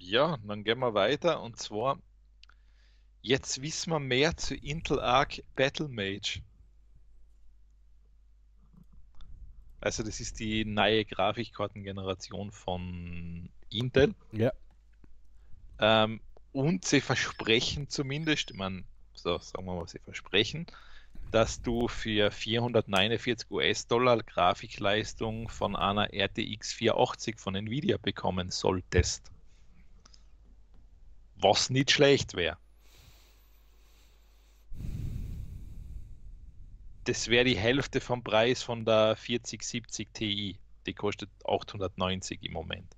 Ja, dann gehen wir weiter und zwar, jetzt wissen wir mehr zu Intel Arc Battle Mage. Also das ist die neue Grafikkartengeneration von Intel. Ja. Ähm, und sie versprechen zumindest, ich meine, so sagen wir mal, sie versprechen, dass du für 449 US-Dollar Grafikleistung von einer RTX 480 von Nvidia bekommen solltest. Was nicht schlecht wäre. Das wäre die Hälfte vom Preis von der 4070 Ti. Die kostet 890 im Moment.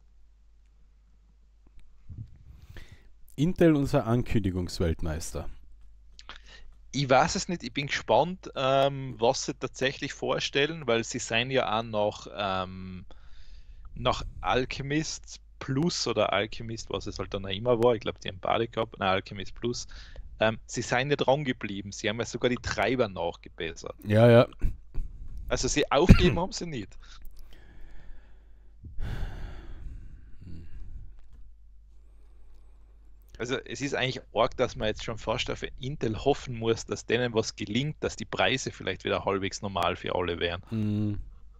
Intel, unser Ankündigungsweltmeister. Ich weiß es nicht, ich bin gespannt, was sie tatsächlich vorstellen, weil sie seien ja auch nach Alchemist Plus oder Alchemist, was es halt dann auch immer war, ich glaube, die haben beide gehabt, nein, Alchemist Plus, sie seien nicht dran geblieben, sie haben ja sogar die Treiber nachgebessert. Ja, ja. Also sie aufgeben haben sie nicht. Also es ist eigentlich arg, dass man jetzt schon fast auf Intel hoffen muss, dass denen was gelingt, dass die Preise vielleicht wieder halbwegs normal für alle wären. Mm,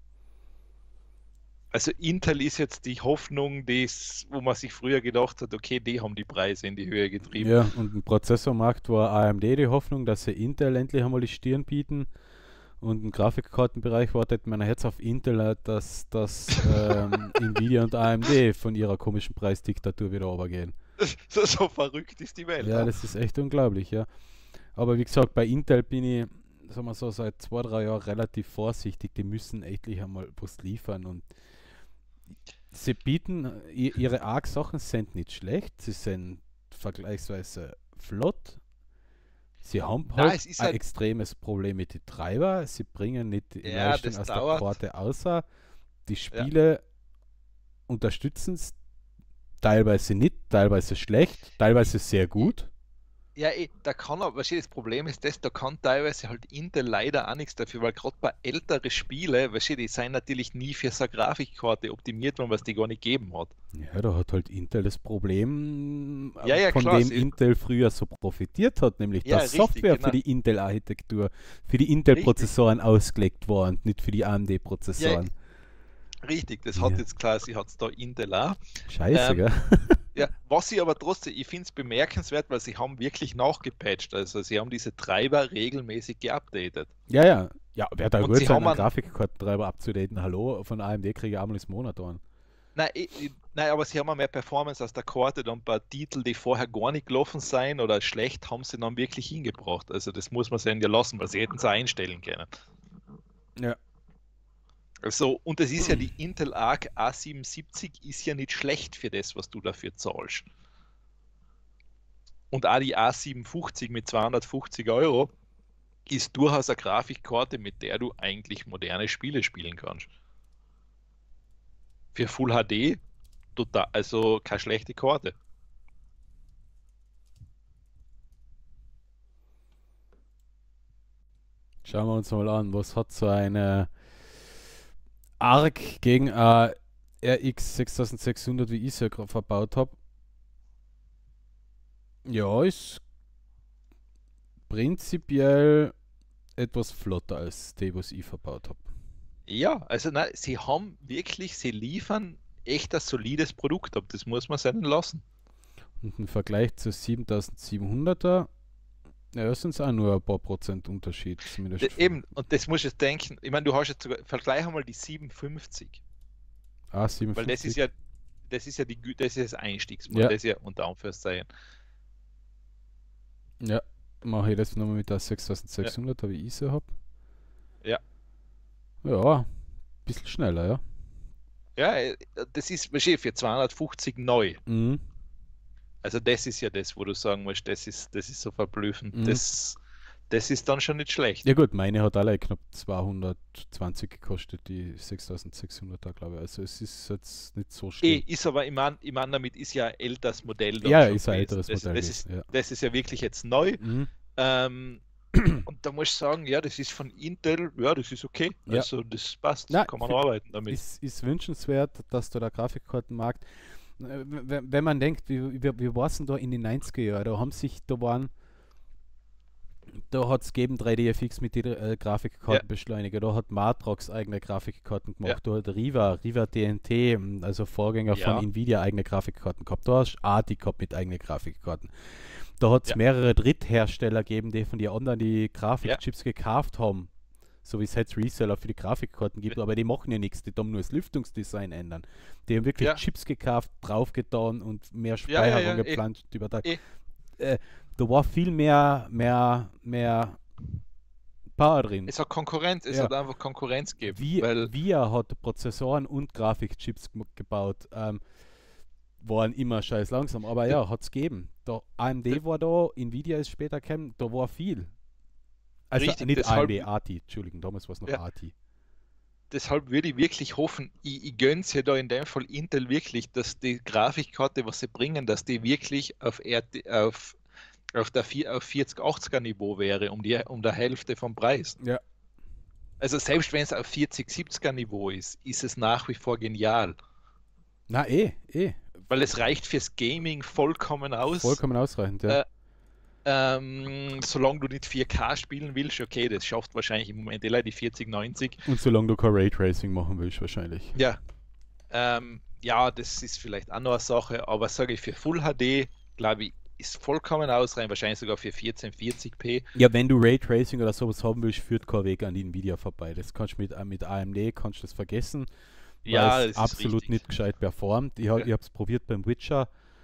Also Intel ist jetzt die Hoffnung, wo man sich früher gedacht hat, okay, die haben die Preise in die Höhe getrieben. ja, und im Prozessormarkt war AMD die Hoffnung, dass sie Intel endlich einmal die Stirn bieten. Und im Grafikkartenbereich wartet man jetzt auf Intel, dass Nvidia und AMD von ihrer komischen Preisdiktatur wieder runtergehen. So verrückt ist die Welt. Ja, das ist echt unglaublich, ja. Aber wie gesagt, bei Intel bin ich, sagen wir so, seit 2, 3 Jahren relativ vorsichtig. Die müssen endlich einmal was liefern. Und sie bieten, ihre ARC-Sachen sind nicht schlecht. Sie sind vergleichsweise flott. Sie haben Na, halt es ist ein halt, extremes Problem mit den Treiber. Sie bringen nicht die ja, Leistung das aus der dauert. Karte außer. Die Ja, Spiele unterstützen es teilweise nicht, teilweise schlecht, teilweise sehr gut. ja, da kann aber, weißt du, das Problem ist das, da kann teilweise halt Intel leider auch nichts dafür, weil gerade bei älteren Spielen, weißt du, die sind natürlich nie für so eine Grafikkarte optimiert worden, was die gar nicht gegeben hat. Ja, da hat halt Intel das Problem, Ja, ja, von klar, dem Intel früher so profitiert hat, nämlich ja, dass richtig, Software für genau, die Intel-Architektur, für die richtig. Intel-Prozessoren ausgelegt war und nicht für die Ja, AMD-Prozessoren. richtig, das hat Ja, jetzt quasi, hat es da Intel auch. scheiße, Ähm, gell? ja, was ich aber trotzdem, ich finde es bemerkenswert, weil sie haben wirklich nachgepatcht, also sie haben diese Treiber regelmäßig geupdatet. Ja, ja. Ja, wer da Und gut sie sein, haben einen einen, Grafikkartentreiber abzudaten, hallo, von AMD kriege ich einmal im Monat an. nein, aber sie haben mehr Performance aus der Karte, dann ein paar Titel, die vorher gar nicht gelaufen sein oder schlecht, haben sie dann wirklich hingebracht. Also das muss man sehen ja lassen, weil sie hätten es auch einstellen können. Ja. Also, und das ist ja die Intel Arc A77 ist ja nicht schlecht für das, was du dafür zahlst. Und auch die A750 mit 250 Euro ist durchaus eine Grafikkarte, mit der du eigentlich moderne Spiele spielen kannst. Für Full HD, total, also keine schlechte Karte. Schauen wir uns mal an, was hat so eine ARC gegen eine RX 6600, wie ich sie gerade verbaut habe. Ja, ist prinzipiell etwas flotter als die, was ich verbaut habe. Ja, also nein, sie haben wirklich, sie liefern echt ein solides Produkt ab, das muss man seinen lassen. Und im Vergleich zur 7700er, ja, das sind auch nur ein paar Prozent Unterschied, zumindest Eben, und das musst du jetzt denken, ich meine, du hast jetzt sogar, vergleich einmal die 750, weil A57. das ist das Einstiegsmodell, Ja, das ist ja unter Anführungszeichen. ja, mache ich das nochmal mit der Ja, 6600er, wie ich sie habe. ja, Ja, bisschen schneller, ja. ja, das ist wahrscheinlich für 250 neu. Mhm. Also das ist ja das, wo du sagen musst, das ist so verblüffend. Mhm. Das ist dann schon nicht schlecht. Ja gut, meine hat alle knapp 220 gekostet, die 6600er, glaube ich. Also es ist jetzt nicht so schlimm. Ist aber, ich mein, damit ist ja ein älteres Modell dann Ja, schon ist ein gewesen. älteres Modell gewesen, ja. Das ist ja wirklich jetzt neu. Mhm. Ähm, und da muss ich sagen, ja, das ist von Intel, ja, das ist okay. Ja. Also das passt, Na, kann man arbeiten damit. ist wünschenswert, dass da der Grafikkartenmarkt. Wenn man denkt, wie war es denn da in den 90er Jahren? Da hat es gegeben 3D-FX mit den Grafikkartenbeschleuniger, da hat Matrox eigene Grafikkarten ja, gemacht, da hat Riva TNT, also Vorgänger von ja, Nvidia, eigene Grafikkarten gehabt, da hast ATI gehabt mit eigenen Grafikkarten. Da hat es ja, mehrere Dritthersteller gegeben, die von den anderen die ja, Grafikchips gekauft haben, so wie es jetzt Reseller für die Grafikkarten gibt, aber die machen ja nichts, die tun nur das Lüftungsdesign ändern. Die haben wirklich ja, Chips gekauft, draufgetan und mehr ja, ja, Speicherung ja, geplant über Tag. eh. Da war viel mehr Power drin. Es hat Konkurrenz, es Ja. hat einfach Konkurrenz gegeben, weil VIA hat Prozessoren und Grafikchips gebaut. Waren immer scheiß langsam, aber ja, hat es gegeben. Da AMD war da, Nvidia ist später gekommen, da war viel. Also richtig, nicht deshalb, AMD, ATI, Entschuldigung, damals war es noch ja, ATI. deshalb würde ich wirklich hoffen, ich gönne es ja da in dem Fall Intel wirklich, dass die Grafikkarte, was sie bringen, dass die wirklich auf der 4080er Niveau wäre, um der Hälfte vom Preis. Ja, Also selbst wenn es auf 4070er Niveau ist es nach wie vor genial. na Weil es reicht fürs Gaming vollkommen aus. vollkommen ausreichend, ja. Äh, solange du nicht 4K spielen willst, okay, das schafft wahrscheinlich im Moment die 4090. Und solange du kein Raytracing machen willst, wahrscheinlich. Ja, ja, das ist vielleicht auch noch eine Sache, aber sage ich, für Full HD, glaube ich, ist vollkommen ausreichend, wahrscheinlich sogar für 1440p. Ja, wenn du Raytracing oder sowas haben willst, führt kein Weg an die Nvidia vorbei. Das kannst du mit AMD kannst du das vergessen, Ja, weil das es ist absolut richtig. nicht gescheit performt. Ich habe es probiert beim Witcher.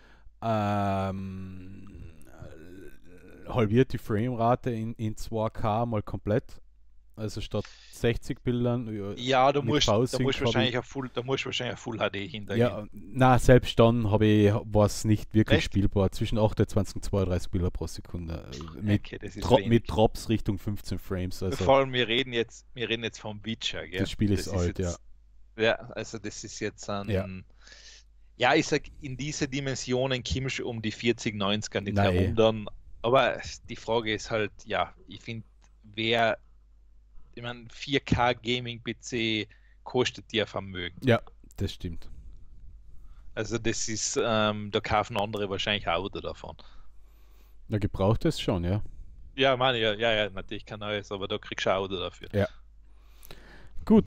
Halbiert die Framerate in 2K mal komplett. Also statt 60 Bildern Ja, mit V-Sync da musst du wahrscheinlich auf Full HD hintergehen. ja, na, selbst dann war es nicht wirklich Echt? spielbar. Zwischen 28 und 32 Bilder pro Sekunde. Okay, das ist Mit wenig. Drops Richtung 15 Frames. Also Vor allem, wir reden jetzt vom Witcher, gell? das Spiel ist Das alt, ja. jetzt, ja, also das ist jetzt Ja. ja, ich sag, in diese Dimensionen kommst du um die 4090er nicht Nein. herum dann. Aber die Frage ist halt, ja, ich finde, ich meine, 4K Gaming-PC kostet dir Vermögen. Ja, das stimmt. Also das ist, da kaufen andere wahrscheinlich ein Auto davon. Na, gebraucht ist schon, ja. Ja, meine, ja, natürlich kann alles, aber da kriegst du ein Auto dafür. Ja.